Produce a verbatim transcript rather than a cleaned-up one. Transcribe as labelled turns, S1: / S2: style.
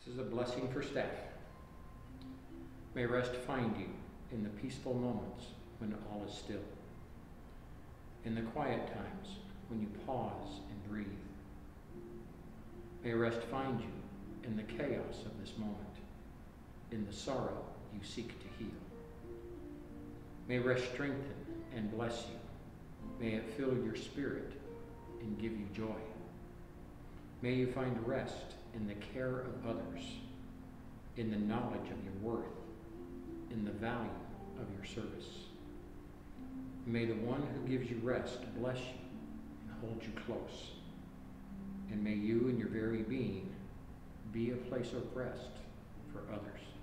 S1: This is a blessing for staff. May rest find you in the peaceful moments when all is still, in the quiet times when you pause and breathe. May rest find you in the chaos of this moment, in the sorrow you seek to heal. May rest strengthen and bless you. May it fill your spirit and give you joy. May you find rest in the care of others, in the knowledge of your worth, in the value of your service. May the one who gives you rest bless you and hold you close. And may you and your very being be a place of rest for others.